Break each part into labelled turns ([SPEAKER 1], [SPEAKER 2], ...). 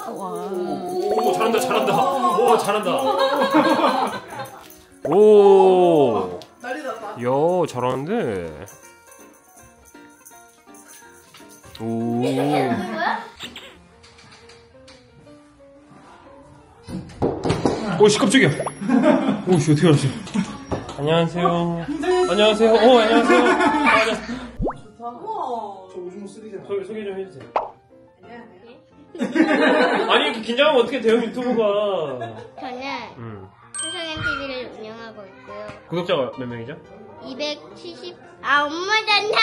[SPEAKER 1] 오, 잘한다, 잘한다. 오, 잘한다. 오.
[SPEAKER 2] 난리 났다.
[SPEAKER 1] 야, 잘하는데. 오. 오씨, 깜짝이야. 오씨, 어떻게 알았어? 안녕하세요. 안녕하세요. 오, 안녕하세요.
[SPEAKER 2] 좋다. 우와.
[SPEAKER 3] 저 오징어 쓰리잖아.
[SPEAKER 1] 소개 좀 해주세요.
[SPEAKER 2] 안녕하세요.
[SPEAKER 1] 아니, 이렇게 긴장하면 어떻게 돼요, 유튜브가.
[SPEAKER 4] 저는 한성현 TV를 운영하고 있고요.
[SPEAKER 1] 구독자가 몇 명이죠?
[SPEAKER 4] 270. 아, 엄마 잔다.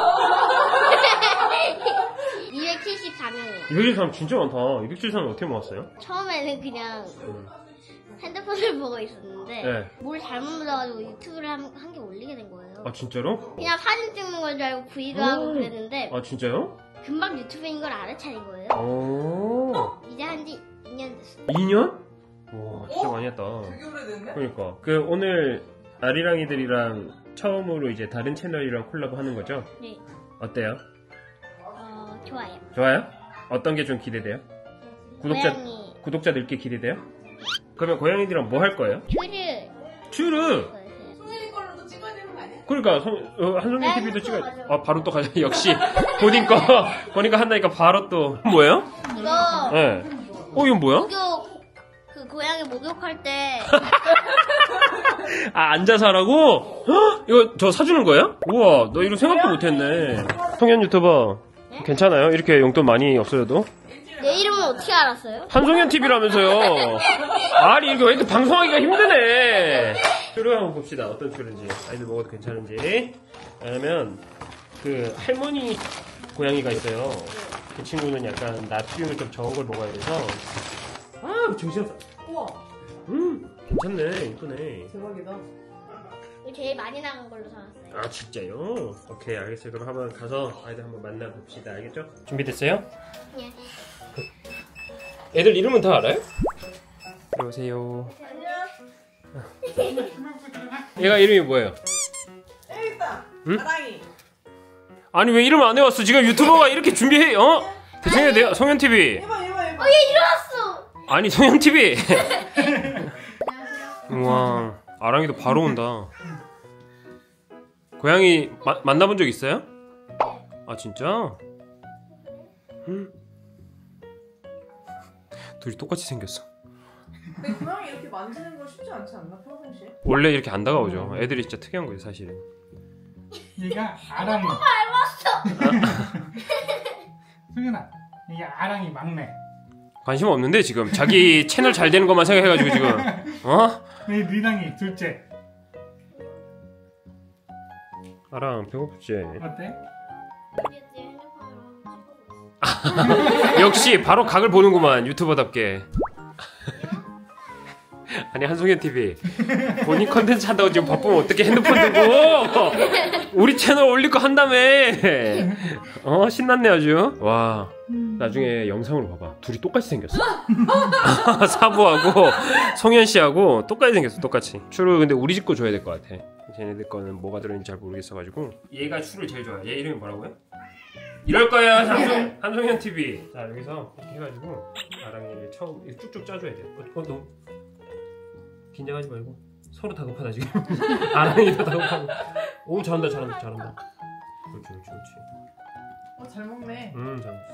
[SPEAKER 4] 274명이요.
[SPEAKER 1] 273 진짜 많다. 273은 어떻게 모았어요?
[SPEAKER 4] 처음에는 그냥 핸드폰을 보고 있었는데
[SPEAKER 1] 네.
[SPEAKER 4] 뭘 잘못 눌러가지고 유튜브를 한 개 올리게 된 거예요.
[SPEAKER 1] 아, 진짜로?
[SPEAKER 4] 그냥 사진 찍는 걸 줄 알고 브이로그 하고 그랬는데
[SPEAKER 1] 아, 진짜요?
[SPEAKER 4] 금방 유튜브인 걸 알아차린 거예요.
[SPEAKER 1] 오.
[SPEAKER 4] 이제 한지 2년 됐어요.
[SPEAKER 1] 2년? 와, 진짜 많이 했다.
[SPEAKER 2] 되게 오래됐네?
[SPEAKER 1] 그러니까. 오늘 아리랑이들이랑 처음으로 이제 다른 채널이랑 콜라보 하는 거죠?
[SPEAKER 4] 네.
[SPEAKER 1] 어때요?
[SPEAKER 4] 좋아요.
[SPEAKER 1] 좋아요? 어떤 게 좀 기대돼요?
[SPEAKER 4] 고양이
[SPEAKER 1] 구독자들께 기대돼요? 그러면 고양이들이랑 뭐 할 거예요?
[SPEAKER 4] 큐를
[SPEAKER 1] 츄르!
[SPEAKER 2] 소연이 걸로도 찍어야 되는 거 아니야?
[SPEAKER 1] 그러니까 한성민 TV도
[SPEAKER 4] 네,
[SPEAKER 1] 찍어요.
[SPEAKER 4] 맞아.
[SPEAKER 1] 아, 바로 또 가자. 역시 본인 거 보니까 한다니까 바로 또 뭐예요?
[SPEAKER 4] 이거
[SPEAKER 1] 네. 이건 뭐야?
[SPEAKER 4] 목욕 그 고양이 목욕할 때
[SPEAKER 1] 아, 앉아서 하라고? 헉, 이거 저 사주는 거예요? 우와, 너 이거 생각도 못했네. 성현 유튜버 괜찮아요? 이렇게 용돈 많이 없어져도?
[SPEAKER 4] 내 이름은 어떻게 알았어요?
[SPEAKER 1] 한성현 TV라면서요. 아니, 이거 왜 이렇게 방송하기가 힘드네. 츄르 한번 봅시다. 어떤 츄르인지. 아이들 먹어도 괜찮은지. 왜냐면 그 할머니 고양이가 있어요. 그 친구는 약간 나트륨을 좀 적은 걸 먹어야 돼서. 아, 정신없어.
[SPEAKER 2] 우와.
[SPEAKER 1] 괜찮네. 이쁘네.
[SPEAKER 2] 대박이다.
[SPEAKER 4] 이거 제일 많이 나간 걸로 사왔어요.
[SPEAKER 1] 아, 진짜요? 오케이, 알겠어요. 그럼 한번 가서 아이들 한번 만나봅시다. 알겠죠? 준비됐어요?
[SPEAKER 4] 네.
[SPEAKER 1] 애들 이름은 다 알아요? 들어오세요.
[SPEAKER 2] 안녕.
[SPEAKER 1] 얘가 이름이 뭐예요?
[SPEAKER 2] 일단
[SPEAKER 1] 응?
[SPEAKER 2] 아랑이.
[SPEAKER 1] 아니, 왜 이름 안 해왔어? 지금 유튜버가 이렇게 준비해, 대충 해야 돼요. 성현TV.
[SPEAKER 2] 해봐.
[SPEAKER 4] 얘 일어났어.
[SPEAKER 1] 아니, 성현TV. 우와, 아랑이도 바로 온다. 고양이 만나본 적 있어요? 아, 진짜? 둘이 똑같이 생겼어.
[SPEAKER 2] 근데 고양이 이렇게 만지는 거 쉽지 않지 않나 평상시에?
[SPEAKER 1] 원래 이렇게 안 다가오죠. 애들이 진짜 특이한 거예요, 사실은.
[SPEAKER 3] 얘가 아랑이. 승현아, 이게 아랑이 막내.
[SPEAKER 1] 관심 없는데 지금 자기 채널 잘 되는 것만 생각해가지고 지금
[SPEAKER 3] 내 리랑이 둘째.
[SPEAKER 1] 아랑 배고프지?
[SPEAKER 3] 어때?
[SPEAKER 1] 역시 바로 각을 보는구만, 유튜버답게. 아니, 한송현 TV 본인 컨텐츠 한다고 지금 바쁘면 어떻게 핸드폰 들고 우리 채널 올릴 거 한다며. 신났네 아주. 와, 나중에 영상으로 봐봐. 둘이 똑같이 생겼어. 사부하고 송현씨하고 똑같이 생겼어. 똑같이. 추루 근데 우리 집 거 줘야 될 것 같아. 쟤네들 거는 뭐가 들어있는지 잘 모르겠어가지고. 얘가 추루를 제일 좋아해. 얘 이름이 뭐라고요? 이럴 거야, 한송현 TV. 자, 여기서 이렇게 해가지고 아랑이를 처음 쭉쭉 짜줘야 돼. 너무 긴장하지 말고. 서로 다급하다 지금. 아랑이도 다급하고. 오, 잘한다. 그렇지.
[SPEAKER 2] 잘 먹네.
[SPEAKER 1] 잘 먹었어.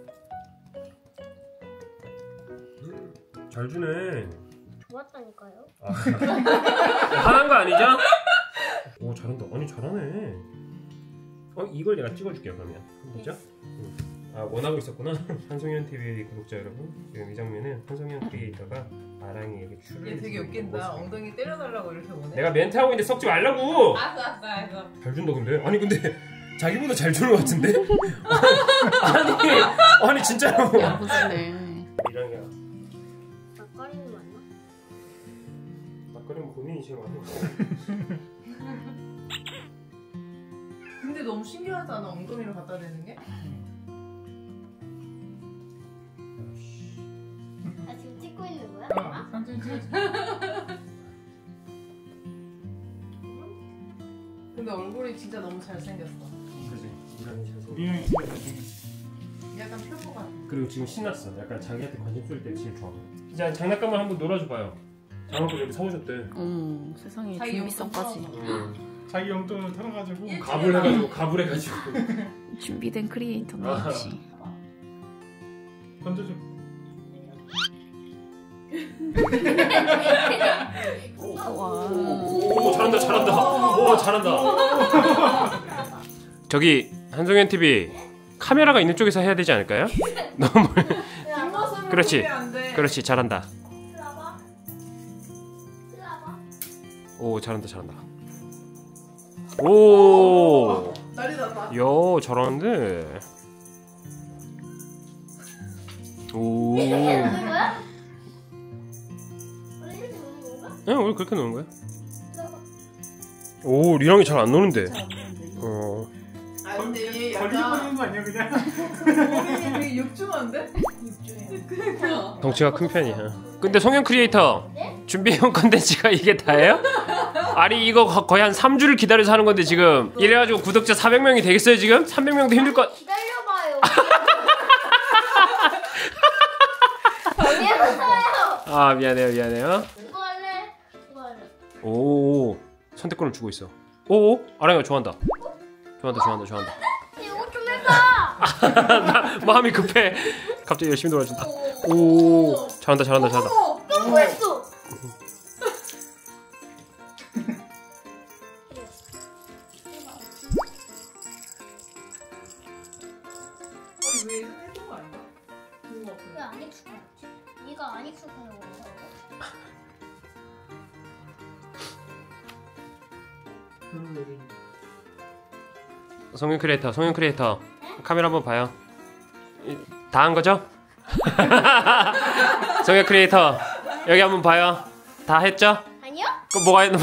[SPEAKER 1] 잘 주네.
[SPEAKER 4] 좋았다니까요.
[SPEAKER 1] 화난 거 아니죠? 오, 잘한다. 아니, 잘하네. 이걸 내가 찍어줄게요. 그러면 되죠? 아, 원하고 있었구나. 한송현 TV 구독자 여러분, 지금 이 장면은 한송현 TV에다가 아랑이에게 추를.
[SPEAKER 2] 얘 되게 웃긴다. 엉덩이 때려달라고 이렇게 오네.
[SPEAKER 1] 내가 멘트 하고 있는데 썩지 말라고.
[SPEAKER 2] 알았어.
[SPEAKER 1] 잘 준다 근데. 아니, 근데 자기보다 잘 주는 것 같은데? 아니 진짜로.
[SPEAKER 5] 야무지네.
[SPEAKER 1] 이랑이야.
[SPEAKER 4] 막걸리는 맞나?
[SPEAKER 1] 막걸리는 본인이 제일 많이 먹어.
[SPEAKER 2] 근데 너무 신기하지 않아? 엉덩이를 갖다 대는 게?
[SPEAKER 4] 나 지금 찍고 있는 거야?
[SPEAKER 3] 삼촌 찍어줘.
[SPEAKER 2] 근데 얼굴이 진짜 너무 잘생겼어.
[SPEAKER 1] 그지. 이랑이 잘 생겼어.
[SPEAKER 3] 리랑이 찍어줘.
[SPEAKER 2] 약간 표고 같아.
[SPEAKER 1] 그리고 지금 신났어. 약간 자기한테 관심 쏠 때 제일 좋아. 자, 장난감을 한번 놀아줘봐요. 장난감 여기 사오셨대.
[SPEAKER 2] 세상에
[SPEAKER 4] 자기
[SPEAKER 2] 준비성까지.
[SPEAKER 3] 자기 용돈을 털어가지고
[SPEAKER 1] 갑을 해가지고.
[SPEAKER 2] 준비된 크리에이터네
[SPEAKER 1] 아.
[SPEAKER 2] 역시.
[SPEAKER 3] 던져줘.
[SPEAKER 1] 오, 잘한다. 오, 잘한다. 저기 한송현 TV 카메라가 있는 쪽에서 해야 되지 않을까요? 너무
[SPEAKER 2] 뒷모습을
[SPEAKER 1] 그렇지.
[SPEAKER 2] 보면 안 돼.
[SPEAKER 1] 그렇지, 잘한다.
[SPEAKER 4] 슬라바. 슬라바.
[SPEAKER 1] 오, 잘한다. 오,
[SPEAKER 2] 난리 났다.
[SPEAKER 1] 야, 잘하는데. 오,
[SPEAKER 4] 이렇게 노는 거야? 원래 이렇게 노는 건가?
[SPEAKER 1] 응, 우리 그렇게 노는 거야?
[SPEAKER 4] 슬라바.
[SPEAKER 1] 오, 리랑이 잘 안 노는데.
[SPEAKER 2] 아 근데 얘 약간
[SPEAKER 3] 걸리거리는 거 아니야 그냥?
[SPEAKER 2] 몸이 되게 육중한데? 그러니까.
[SPEAKER 1] 덩치가 큰 편이야. 근데 송현 크리에이터 준비해온 컨텐츠가 이게 다예요? 아니 이거 거의 한 3주를 기다려서 하는 건데 지금 이래가지고 구독자 400명이 되겠어요 지금? 300명도 힘들 것.
[SPEAKER 4] 기다려봐요. 미안해요.
[SPEAKER 1] 아 미안해요.
[SPEAKER 4] 이거 할래? 이거 할래?
[SPEAKER 1] 오, 선택권을 주고 있어. 오, 아랑이가 좋아한다. 좋아한다.
[SPEAKER 4] 이거 좀 해봐.
[SPEAKER 1] 나 마음이 급해. 갑자기 열심히 놀아준다. 오, 잘한다.
[SPEAKER 4] 또 했어.
[SPEAKER 2] 아니 왜 해준 거 아닌가? 뭔가 없네.
[SPEAKER 4] 왜안 익숙해? 네가 안 익숙해서 그런 거.
[SPEAKER 1] 송현 크리에이터 카메라 한번 봐요. 다 한 거죠? 송현 크리에이터 여기 한번 봐요. 다 했죠?
[SPEAKER 4] 아니요?
[SPEAKER 1] 그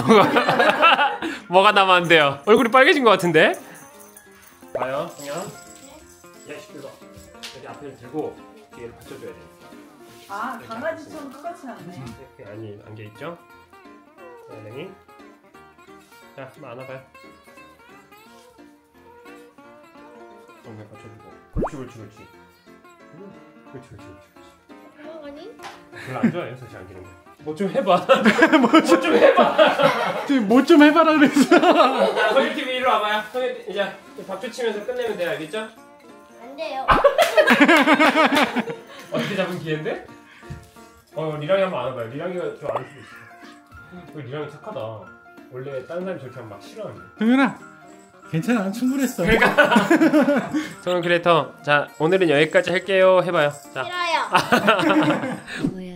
[SPEAKER 1] 뭐가 남았는데요? 얼굴이 빨개진 것 같은데? 봐요, 송현. 야, 시끄러. 여기 앞에 들고 뒤에 받쳐줘야 돼.
[SPEAKER 2] 아 강아지처럼 똑같이 하네.
[SPEAKER 1] 아니 안겨 있죠? 네. 자, 한번 안아봐요. 엉덩이 받쳐주고. 그렇지.
[SPEAKER 4] 아니?
[SPEAKER 1] 별로 안 좋아해요, 사실 안기는 거. 뭐 좀 해봐. 뭐 좀 해봐.
[SPEAKER 3] 뭐 좀 해봐라 그랬어.
[SPEAKER 1] 자, 성현 TV 이리로 와봐요. 성현 이제 박수 치면서 끝내면 돼요, 알겠죠?
[SPEAKER 4] 안 돼요.
[SPEAKER 1] 어떻게 잡은 기회인데? 리랑이 한번 안아봐요. 리랑이가 좀 안 올 수도 있어. 리랑이 착하다. 원래 다른 사람이 저렇게 하면 막 싫어하는데.
[SPEAKER 3] 동현아, 괜찮아, 충분했어.
[SPEAKER 1] 성현 크리에이터, 자 오늘은 여기까지 할게요. 해봐요. 자.
[SPEAKER 4] 싫어요.
[SPEAKER 2] 뭐야?